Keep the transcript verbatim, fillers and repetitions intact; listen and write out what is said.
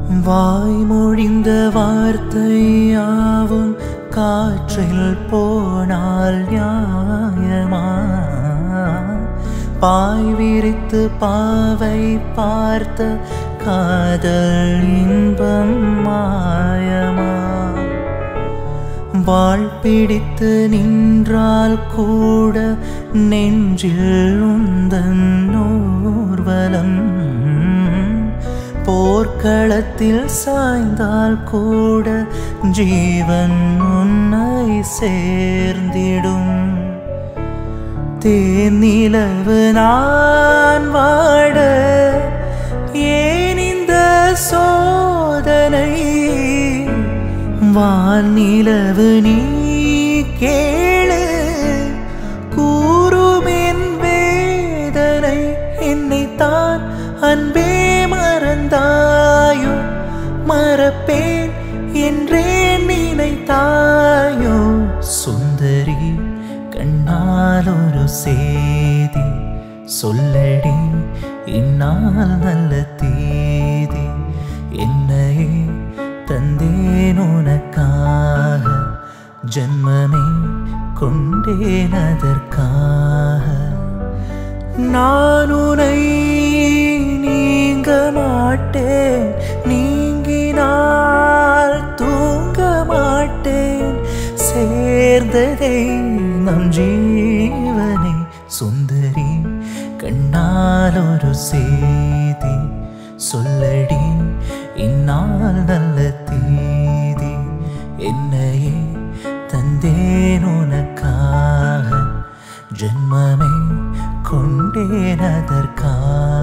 வாய்மொழிந்த வார்த்தையாவும் காற்றில் போனால் நியாயமா? பாய் விரித்து பாவை பார்த்த காதல் இன்பம் மாயமா? வாழ் பிடித்து நின்றால் கூட நெஞ்சில் உந்தன் ஊர்வலம், போர்க்களத்தில் சாய்ந்தால் கூட ஜீவன் உன்னை சேர்ந்திடும். தேனிலவு நான் வாட ஏன் இந்த சோதனை? வானிலவு நீ கேளு கூறுமென் வேதனை. என்னைத்தான் அன்பே மறந்தாயோ, மறப்பேன் என்றே நினைத்தாயோ? சுந்தரி கண்ணால் ஒரு சேதி சொல்லடி, இந்நாள் நல்ல தேதி. என்னையே தந்தேன் உனக்காக, ஜன்மமே கொண்டேன் அதற்காக. நான் உனை நீங்க மாட்டேன், நீங்கினால் தூங்க மாட்டேன். சேர்ந்ததே நம் ஜீவனை. சுந்தரி கண்ணால் ஒரு சேதி சொல்லடி, இந்நாள் நல்ல தேதி. என்னையே தந்தேன் உனக்காக, ஜன்மமே கொண்டேன் அதற்காக.